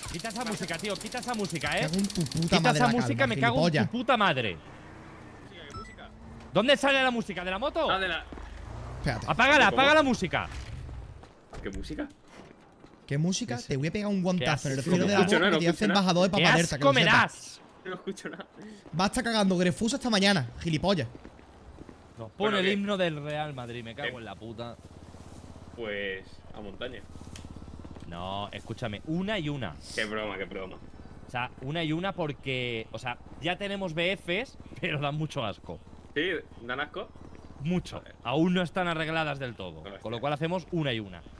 Quita esa música, tío. Quita esa música, Me cago en tu puta Quita madre esa la música, calma, me cago en gilipollas. tu puta madre. ¿Qué música? ¿Dónde sale la música? ¿De la moto? Ah, de la… Espérate. Apágala, ¿Cómo? apaga la música. ¿Qué música? ¿Qué música? Te voy a pegar un guantazo en el asco cielo me de da. la boca No que te escucho hace nada. embajador de ¡Qué Papa Berta, que asco lo me sepas. das! No escucho nada. Va a estar cagando Grefusa hasta mañana, gilipollas. No, pon Bueno, el ¿qué? himno del Real Madrid, me cago en la puta. Pues… a montaña. No, escúchame, una y una. Qué broma, qué broma. O sea, una y una porque… O sea, ya tenemos BFs, pero dan mucho asco. ¿Sí? ¿Dan asco? Mucho. Joder. Aún no están arregladas del todo. Joder. Con lo cual hacemos una y una.